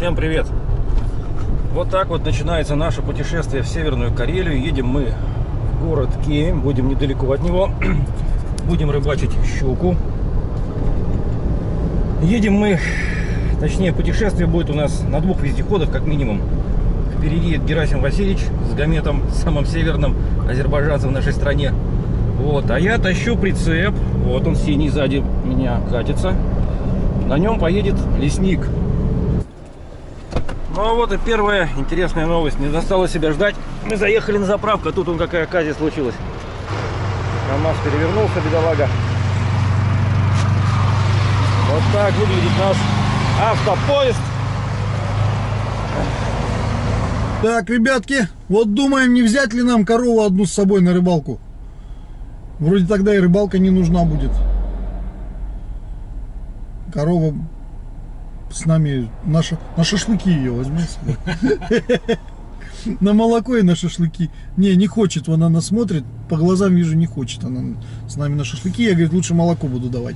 Всем привет! Вот так вот начинается наше путешествие в Северную Карелию. Едем мы в город Кемь, будем недалеко от него. Будем рыбачить щуку. Едем мы, точнее путешествие будет у нас на двух вездеходах как минимум. Впереди Герасим Васильевич с Гаметом, самым северным азербайджанцем в нашей стране. Вот, а я тащу прицеп. Вот он синий сзади меня катится. На нем поедет лесник. Ну а вот и первая интересная новость. Не заставила себя ждать. Мы заехали на заправку, а тут он какая оказия случилась. КамАЗ перевернулся, бедолага. Вот так выглядит наш автопоезд. Так, ребятки, вот думаем, не взять ли нам корову одну с собой на рыбалку. Вроде тогда и рыбалка не нужна будет. Корова с нами, на шашлыки ее возьмем с собой. На молоко и на шашлыки. Не хочет, она нас смотрит, по глазам вижу, не хочет она с нами на шашлыки. Я, говорит, лучше молоко буду давать.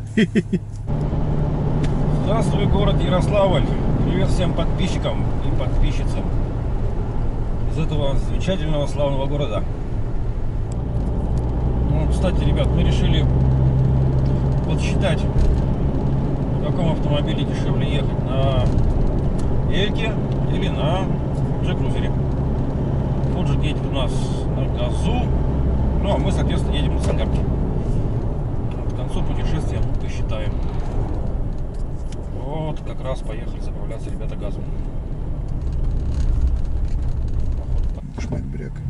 Здравствуй, город Ярославль. Привет всем подписчикам и подписчицам из этого замечательного славного города. Ну, кстати, ребят, мы решили подсчитать, в каком автомобиле дешевле ехать, на Эльке или на Джи-крузере. Фуджи едет у нас на газу, ну а мы, соответственно, едем на солярке. К концу путешествия посчитаем. Вот, как раз поехали заправляться, ребята, газом. Шмайбряк.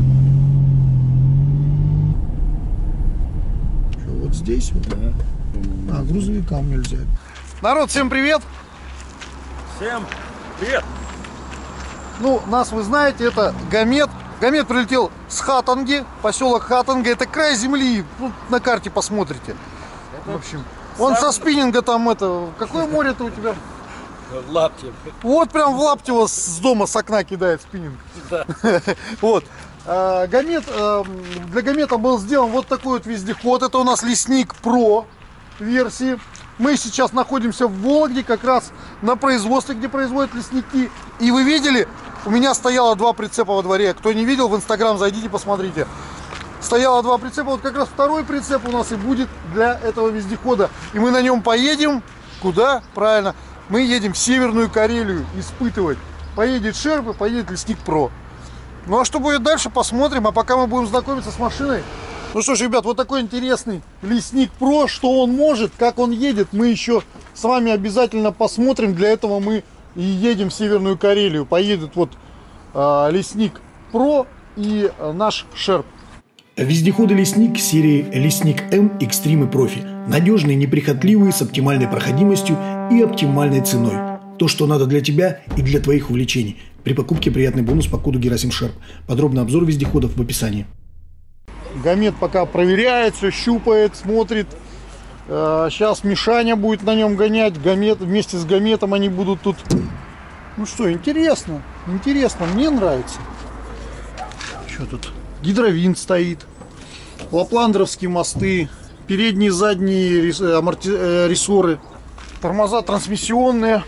Что, вот здесь вот? Да. А, грузовикам нельзя. Народ, всем привет! Всем привет! Ну, нас вы знаете, это Гамет. Гамет прилетел с Хатанги, поселок Хатанга. Это край земли, ну, на карте посмотрите. В общем, он со спиннинга там это... Какое море-то у тебя? В лапте. Вот прям в лапте его с дома, с окна кидает спиннинг. Да. Вот. Гамет, для Гамета был сделан вот такой вот вездеход. Это у нас Лесник Про версии. Мы сейчас находимся в Вологде, как раз на производстве, где производят лесники. И вы видели, у меня стояло 2 прицепа во дворе. Кто не видел, в Инстаграм зайдите, посмотрите. Стояло 2 прицепа. Вот как раз второй прицеп у нас и будет для этого вездехода. И мы на нем поедем. Куда? Правильно. Мы едем в Северную Карелию испытывать. Поедет Шерп и поедет Лесник Про. Ну а что будет дальше, посмотрим. А пока мы будем знакомиться с машиной. Ну что ж, ребят, вот такой интересный Лесник Про. Что он может, как он едет, мы еще с вами обязательно посмотрим. Для этого мы и едем в Северную Карелию. Поедет вот Лесник Про и наш Шерп. Вездеходы Лесник серии Лесник М Экстрим и Профи. Надежные, неприхотливые, с оптимальной проходимостью и оптимальной ценой. То, что надо для тебя и для твоих увлечений. При покупке приятный бонус по коду Герасим Шерп. Подробный обзор вездеходов в описании. Гамет пока проверяет, все щупает, смотрит. Сейчас Мишаня будет на нем гонять. Гамет, вместе с Гаметом они будут тут. Ну что, интересно. Интересно, мне нравится. Что тут? Гидровинт стоит. Лапландеровские мосты. Передние и задние рессоры. Тормоза трансмиссионные.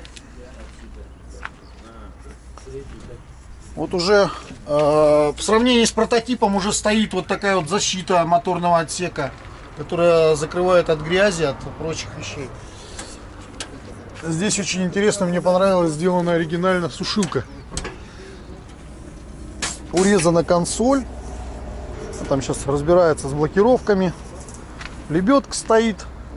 Вот уже в сравнении с прототипом уже стоит вот такая вот защита моторного отсека, которая закрывает от грязи, от прочих вещей. Здесь очень интересно, мне понравилось, сделана оригинально сушилка. Урезана консоль. Там сейчас разбирается с блокировками. Лебедка стоит.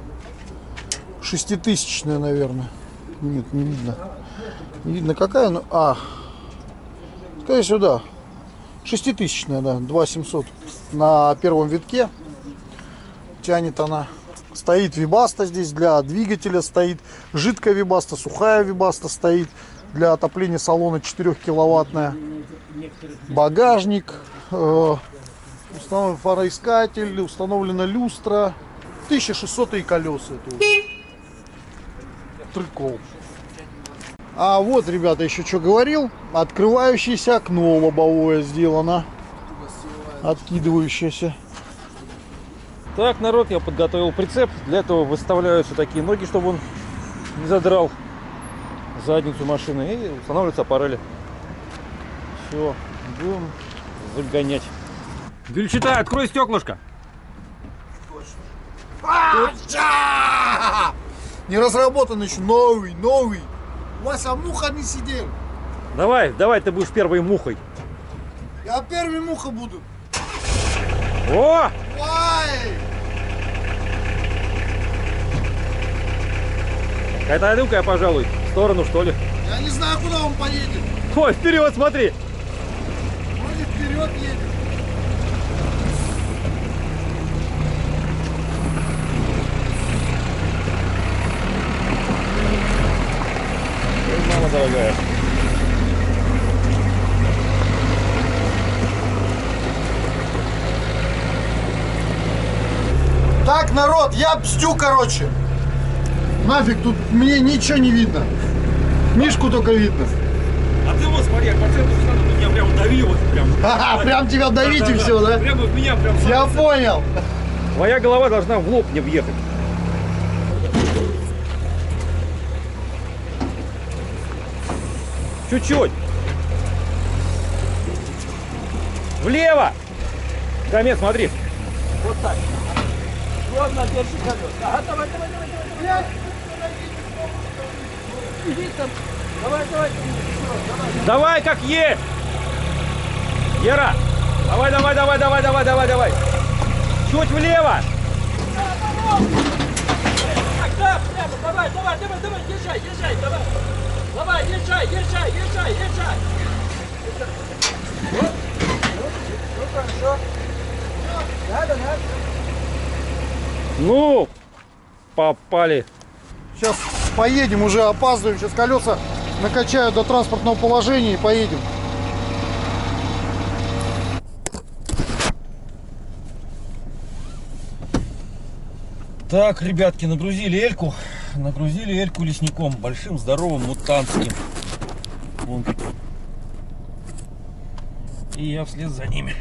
6000-я, наверное. Нет, не видно. Не видно какая, но... Скорее сюда. 6000-я, да. 2700 на первом витке. Тянет она. Стоит вибаста здесь для двигателя. Стоит жидкая вибаста, сухая вибаста стоит. Для отопления салона 4-киловаттная. Багажник. Установлен фароискатель. Установлена люстра. 1600 колеса. Трикол. А вот, ребята, еще что говорил. Открывающееся окно лобовое сделано. Откидывающееся. Так, народ, я подготовил прицеп. Для этого выставляются такие ноги, чтобы он не задрал. задницу машины и устанавливаются аппарели. Все, будем загонять. Гюльчатай, открой стеклышко. Не разработан еще, новый. Вася, муха не сидел. Давай, ты будешь первой мухой. Я первый муха буду. О! Ой! Катайду-ка я, пожалуй, в сторону, что ли. Я не знаю, куда он поедет. Ой, вперед, смотри. Вроде вперед едет. Мама дорогая. Так, народ, я пстю, короче. Нафиг, тут мне ничего не видно. Мишку только видно. А ты вот смотри, по центру надо меня прям дави, вот прям. Прям тебя давить и все, да? Прямо в меня прям. Я понял. Твоя голова должна в лоб мне въехать. Чуть-чуть. Влево. Гамет, смотри. Вот так. Ровно держи колеса. Ага, давай. Иди там. Давай. Давай, как есть. Гера. Давай. Чуть влево. Так, да, прямо. Давай. Езжай, давай. Давай, езжай. Вот, хорошо. Надо. Ну, попали. Сейчас поедем, уже опаздываем. Сейчас колеса накачаю до транспортного положения и поедем. Так, ребятки, нагрузили эльку лесником, большим, здоровым, мутантским. Вон. И я вслед за ними.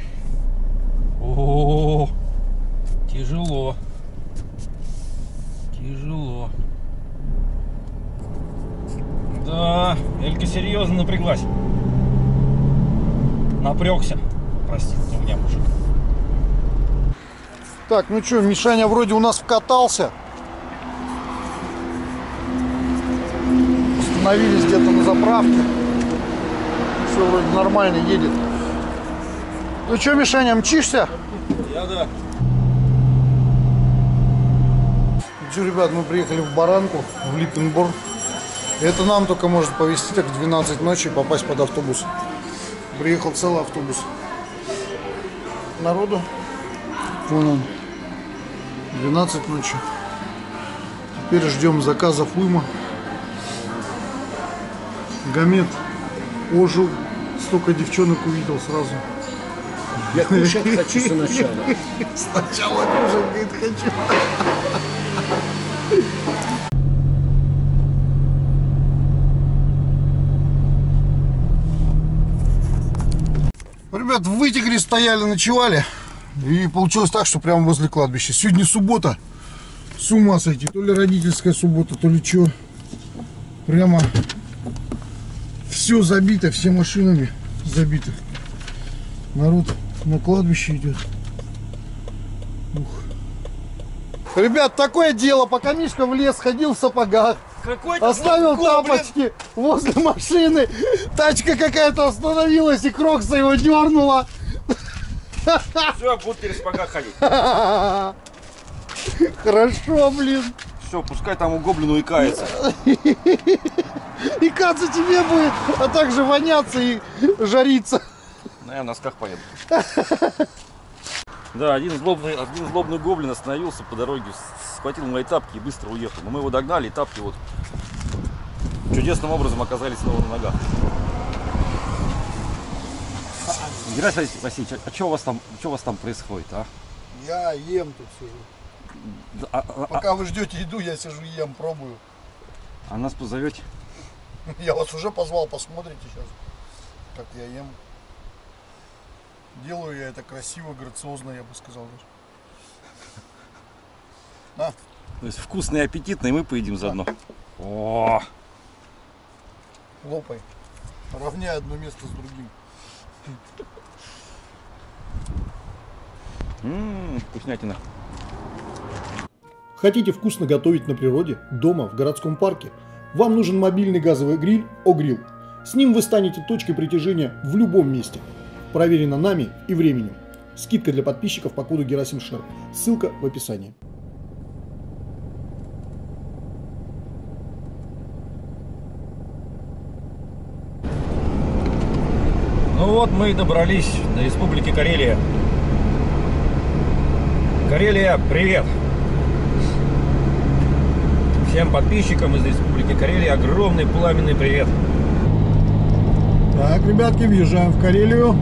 О, тяжело. Да, элька серьезно напряглась. Напрягся. Простите меня, мужик. Так, ну что, Мишаня вроде у нас вкатался. Остановились где-то на заправке. Все вроде нормально едет. Ну что, Мишаня, мчишься? Я да. Что, ребят, мы приехали в Баранку, в Липпенборг. Это нам только может повезти так в 12 ночи попасть под автобус. Приехал целый автобус. Народу. Вон он. 12 ночи. Теперь ждем заказов уйма. Гамет ожил. Столько девчонок увидел сразу. Я кушать хочу сначала. Сначала кушать, говорит, хочу. Ребят, в Вытегре стояли, ночевали. И получилось так, что прямо возле кладбища. Сегодня суббота. С ума сойти. То ли родительская суббота, то ли что. Прямо все забито, все машинами забиты. Народ на кладбище идет. Ух. Ребят, такое дело. Пока Мишка в лес ходил в сапогах. Оставил тапочки возле машины. Тачка какая-то остановилась, и Крокса его дернула. Все, буду через спага ходить. Хорошо, блин. Все, пускай там у гоблину и кается. И каться тебе будет, а также воняться и жариться. Ну, я в носках поеду. Да, один злобный гоблин остановился по дороге, схватил мои тапки и быстро уехал. Но мы его догнали, и тапки вот чудесным образом оказались снова на ногах. Герасим Васильевич, а что у вас там происходит, а? Я ем тут сижу. Пока вы ждете еду, я сижу ем, пробую. А нас позовете? Я вас уже позвал, посмотрите сейчас, как я ем. Делаю я это красиво, грациозно, я бы сказал даже. То есть вкусно и аппетитно, и мы поедим заодно. О! Лопай. Равняй одно место с другим. Вкуснятина. Хотите вкусно готовить на природе, дома, в городском парке? Вам нужен мобильный газовый гриль О-Грилл. С ним вы станете точкой притяжения в любом месте. Проверено нами и временем. Скидка для подписчиков по коду Герасимшер. Ссылка в описании. Ну вот мы и добрались до Республики Карелия. Карелия, привет! Всем подписчикам из Республики Карелия огромный пламенный привет! Так, ребятки, въезжаем в Карелию.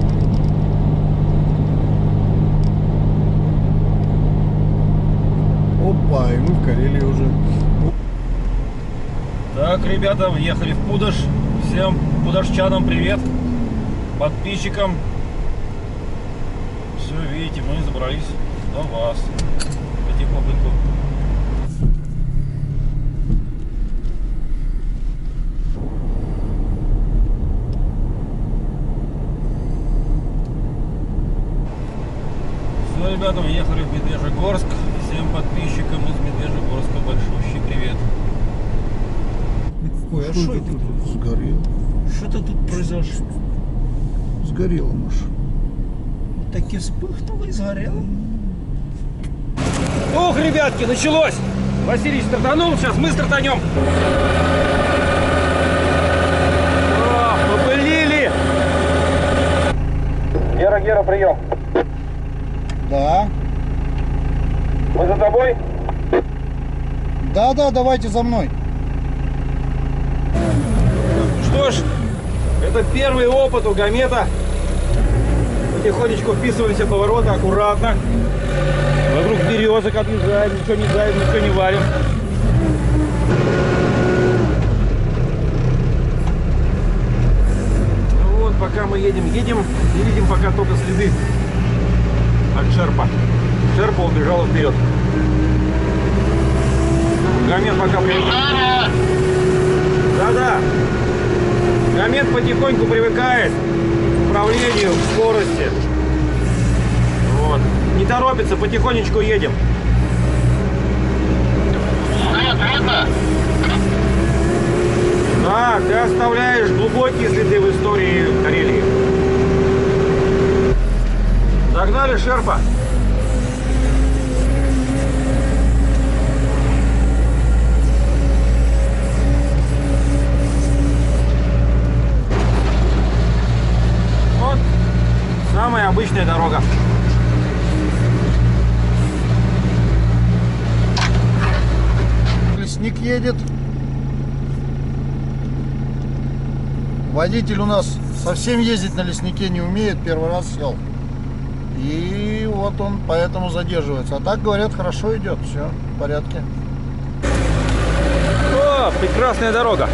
Опа, и мы в Карелии уже. Так, ребята, въехали в Пудож. Всем пудожчанам привет! Подписчикам. Все, видите, мы забрались до вас. Потихоньку. Все, ребята, въехали в Медвежьегорск. Всем подписчикам из Медвежьегорска большущий привет. Ой, а что это тут сгорело? Что-то тут произошло. Сгорело, Маша. Вот таки вспыхнуло и сгорело. Ух, ребятки, началось! Василий стартанул, сейчас мы стартанем. О, попылили! Гера, прием. Да. Мы за тобой? Да, давайте за мной. Что ж, это первый опыт у Гамета. Потихонечку вписываемся в повороты, аккуратно. Вокруг березок объезжаем, ничего не давим, ничего не валим. Ну вот, пока мы едем, не видим пока только следы от Шерпа. Шерпа убежала вперед. Гамет пока привыкает. Да. Гамет потихоньку привыкает к управлению, к скорости. Вот. Не торопится, потихонечку едем. Да, ты оставляешь глубокие следы в истории Карелии. Догнали Шерпа. Вот самая обычная дорога. Лесник едет. Водитель у нас совсем ездить на леснике не умеет, первый раз сел. И вот он поэтому задерживается. А так, говорят, хорошо идет, все в порядке. О, прекрасная дорога.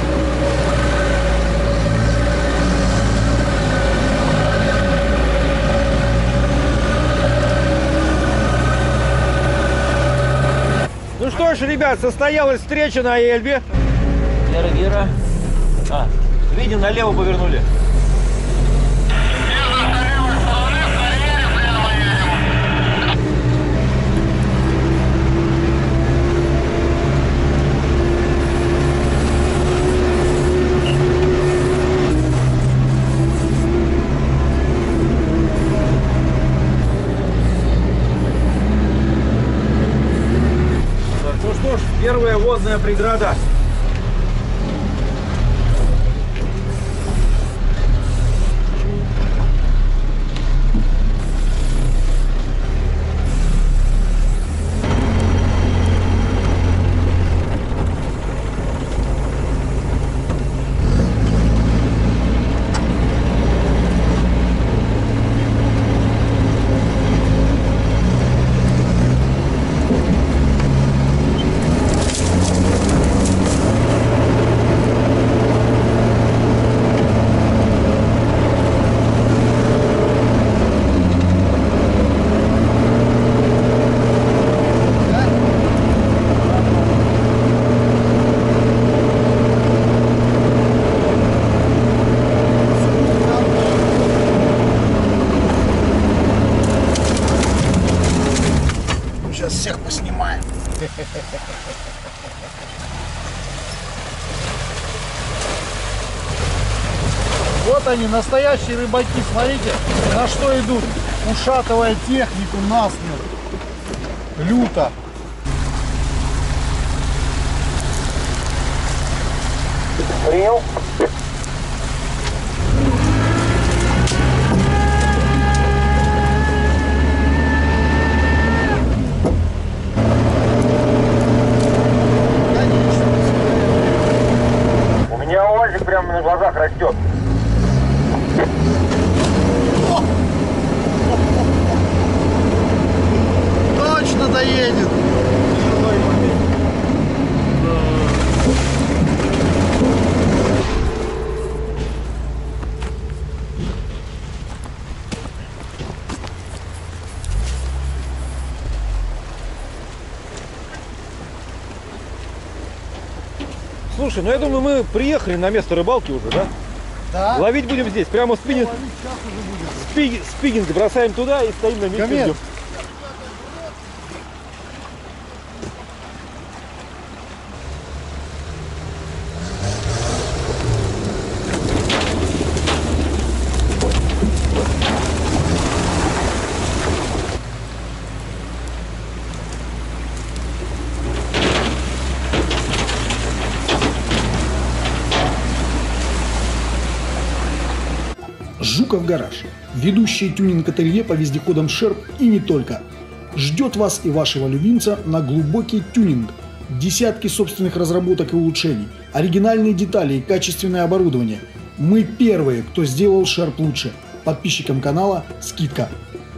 Ну что ж, ребят, состоялась встреча на Эльбе. Гера. Видим, налево повернули. Ну что ж, первая водная преграда. Вот они, настоящие рыбаки. Смотрите, на что идут. Ушатывая технику насмерть. Люто. Принял. У меня УАЗик прямо на глазах растет. Точно доедет. Слушай, ну я думаю, мы приехали на место рыбалки уже, да? Да. Ловить будем здесь, прямо спиннинг, Сейчас уже будет. спиннинг бросаем туда и стоим на месте. Гомер. ждем. Жуков гараж. Ведущее тюнинг-ателье по вездеходам Sherp и не только. Ждет вас и вашего любимца на глубокий тюнинг. Десятки собственных разработок и улучшений, оригинальные детали и качественное оборудование. Мы первые, кто сделал Sherp лучше. Подписчикам канала скидка.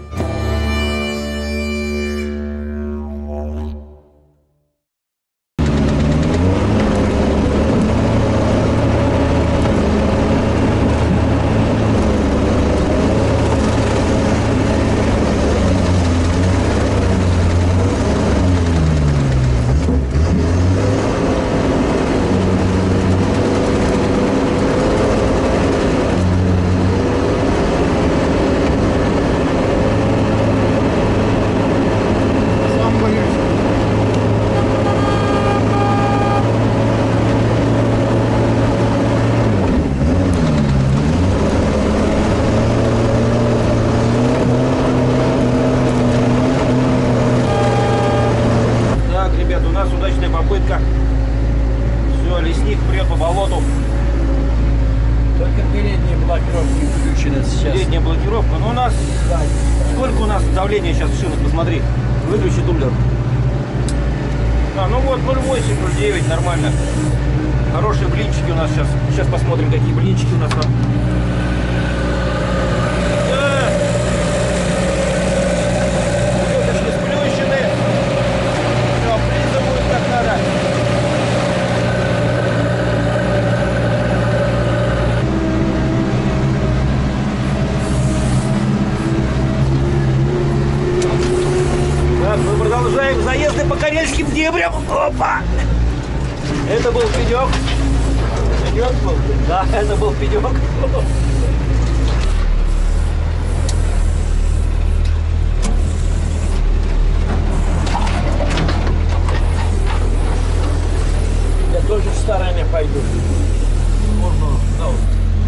Сам боюсь. Так, ребят, у нас удачная попытка. Все, лесник прет по болоту. Только передние блокировки включены сейчас. Передняя блокировка. Но у нас... Сколько у нас давление сейчас в шинах? Посмотри. Выключи тумблер. А, ну вот 0,8, 0,9, нормально. Хорошие блинчики у нас сейчас. Сейчас посмотрим, какие блинчики у нас там. Лёточки сплющены. Все, приза будет как надо. Так, мы продолжаем заезды по карельским дебрям. Опа! Это был пенек. Пенек был? Да, это был пенек. Я тоже в стороне пойду. Можно, да, вот,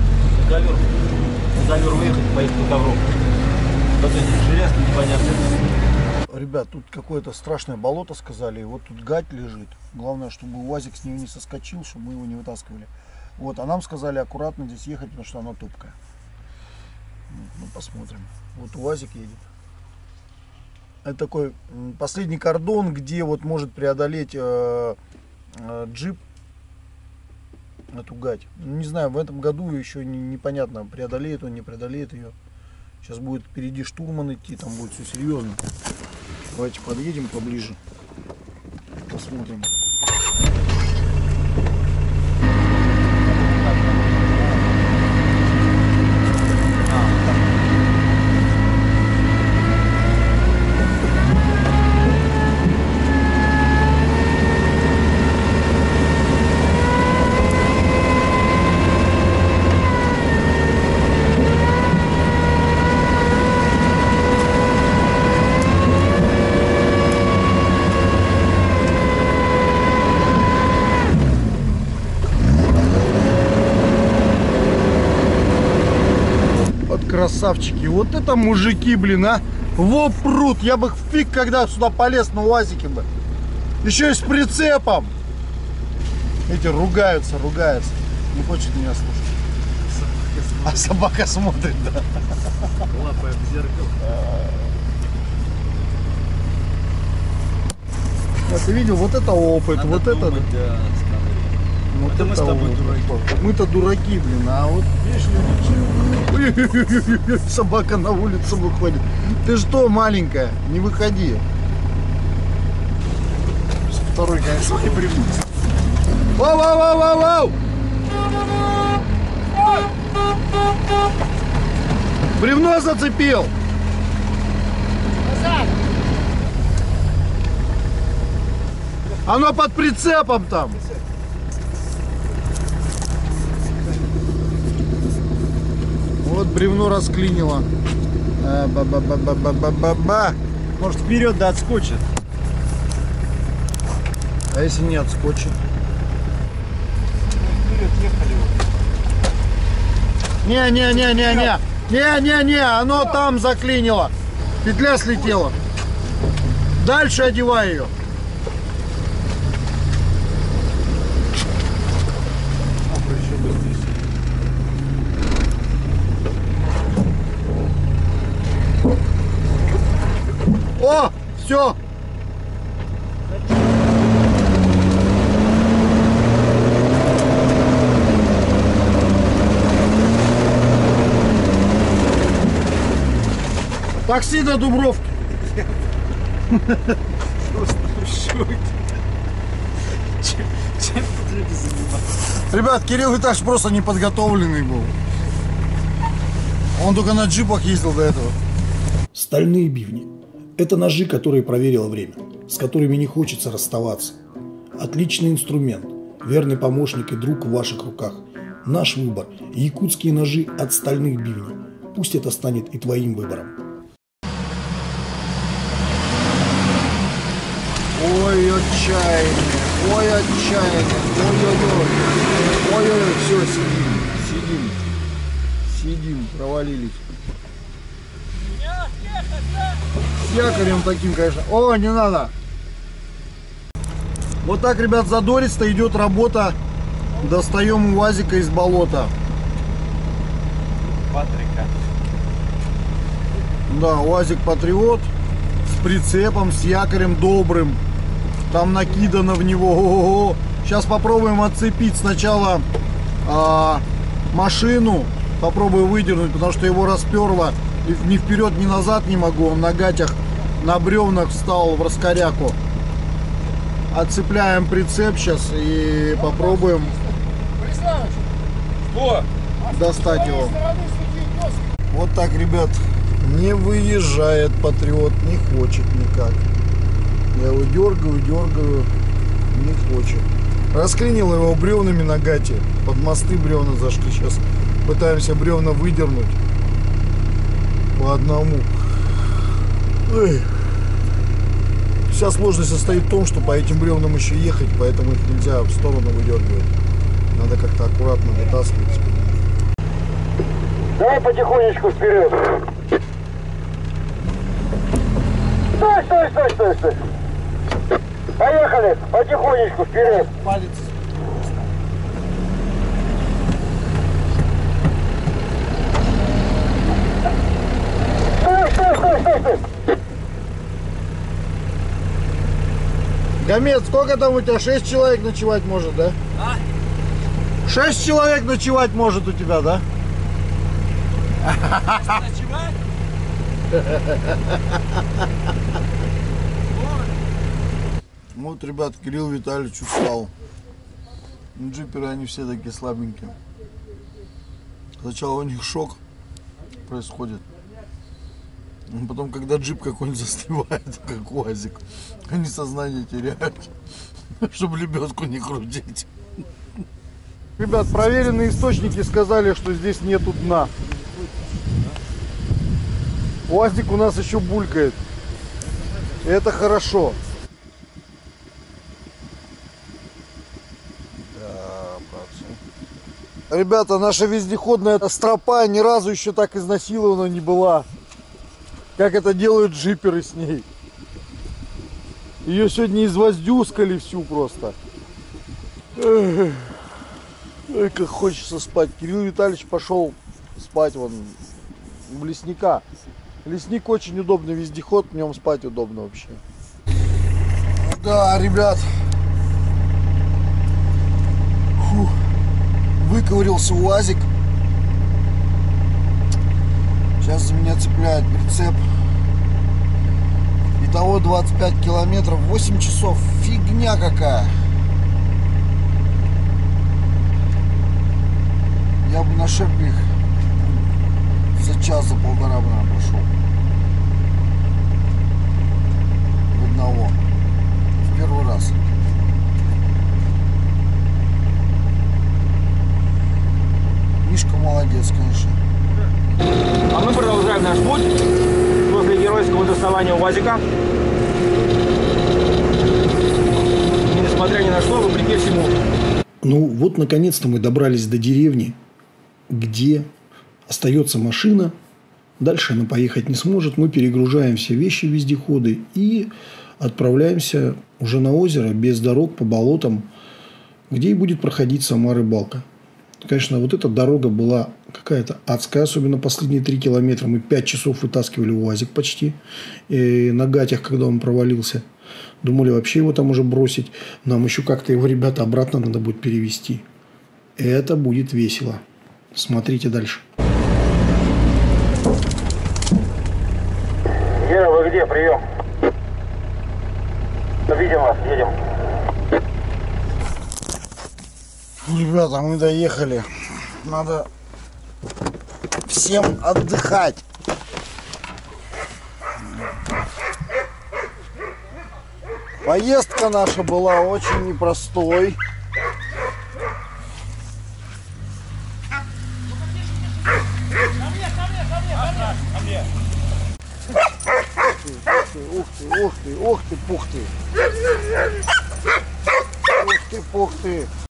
на ковер выехать, поехать по ковру. Вот эти железки непонятные. Ребят, тут какое-то страшное болото сказали, и вот тут гать лежит. Главное, чтобы УАЗик с него не соскочил, чтобы мы его не вытаскивали. Вот, а нам сказали аккуратно здесь ехать, потому что оно топкое. Ну, посмотрим. Вот УАЗик едет. Это такой последний кордон, где вот может преодолеть джип эту гать. Ну, не знаю, в этом году еще непонятно, преодолеет он, не преодолеет ее. Сейчас будет впереди штурман идти, там будет все серьезно. Давайте подъедем поближе, посмотрим. красавчики. Вот это мужики, блин, а. Во пруд. Я бы фиг когда сюда полез на УАЗике бы. Еще и с прицепом. Эти ругаются. Не хочет меня слушать. А собака смотрит, да. Лапает в зеркало. А ты видел, вот это опыт, Надо вот это. думать, да, Вот это мы с тобой дураки. Мы-то дураки, блин, а вот видишь, собака на улицу выходит. Ты что, маленькая, не выходи. Второй, конечно, не привык. Вау! Бревно зацепил. Оно под прицепом там. Вот бревно расклинило. Ба-ба-ба-ба-ба-ба-ба. Может, вперед да отскочит. А если не отскочит? Вперед ехали. Не, оно там заклинило. Петля слетела. Дальше одевай ее. О, все. Такси до Дубровки. Просто в шоке. Чем тут люди занимаются? Ребят, Кирилл Витальевич просто неподготовленный был. Он только на джипах ездил до этого. Стальные бивни – это ножи, которые проверило время, с которыми не хочется расставаться. Отличный инструмент, верный помощник и друг в ваших руках. Наш выбор – якутские ножи от стальных бивней. Пусть это станет и твоим выбором. Ой, отчаяние, ой, все, сидим, провалились. С якорем таким, конечно. О, не надо. Вот так, ребят, задористо идет работа. Достаем УАЗика из болота. Патрика. Да, УАЗик Патриот с прицепом, с якорем добрым. Там накидано в него. Ого-го. Сейчас попробуем отцепить сначала машину. Попробую выдернуть, потому что его расперло. И ни вперед, ни назад не могу. Он на гатях, на бревнах встал в раскоряку. Отцепляем прицеп сейчас и попробуем достать его. Вот так, ребят. Не выезжает Патриот, не хочет никак. Я его дергаю, не хочет. Расклинил его бревнами на гате. Под мосты бревна зашли. Сейчас пытаемся бревна выдернуть по одному. Эй. Вся сложность состоит в том, что по этим бревнам еще ехать, поэтому их нельзя в сторону выдергивать. Надо как-то аккуратно вытаскивать. Давай потихонечку вперед. Стой. Поехали, потихонечку вперед. Палец. Стой. Гамет, сколько там у тебя? 6 человек ночевать может, да? 6 человек ночевать может у тебя, да? Ночевать? Вот, ребят, Кирилл Витальевич устал. Джиперы, они все такие слабенькие. Сначала у них шок происходит. А потом, когда джип какой-нибудь застревает, как УАЗик, они сознание теряют, чтобы лебедку не крутить. Ребят, проверенные источники сказали, что здесь нету дна. УАЗик у нас еще булькает. И это хорошо. Да, братцы. Ребята, наша вездеходная стропа ни разу еще так изнасилована не была, как это делают джиперы с ней. Ее сегодня извоздюскали всю просто. Ой, как хочется спать. Кирилл Витальевич пошел спать вон в лесника. Лесник очень удобный вездеход, в нем спать удобно вообще. Да, ребят. Фу. Выковырился УАЗик. Сейчас за меня цепляет прицеп. Итого 25 километров, 8 часов. Фигня какая. Я бы на шерпе их за час, за полтора бы, наверное, прошел. В одного. В первый раз. Мишка молодец, конечно. А мы продолжаем наш путь после геройского доставания УАЗика. И несмотря ни на что, вопреки всему. Ну вот, наконец-то мы добрались до деревни, где остается машина. Дальше она поехать не сможет. Мы перегружаем все вещи в вездеходы и отправляемся уже на озеро, без дорог, по болотам, где и будет проходить сама рыбалка. Конечно, вот эта дорога была какая-то адская, особенно последние 3 километра. Мы 5 часов вытаскивали УАЗик почти на гатях, когда он провалился. Думали вообще его там уже бросить. Нам еще как-то его, ребята, обратно надо будет перевезти. Это будет весело. Смотрите дальше. Гера, вы где? Прием. Видим вас, едем. Ребята, мы доехали. Надо всем отдыхать. Поездка наша была очень непростой. Ух ты, ух ты, ух ты, пух ты. Ух ты, пух ты.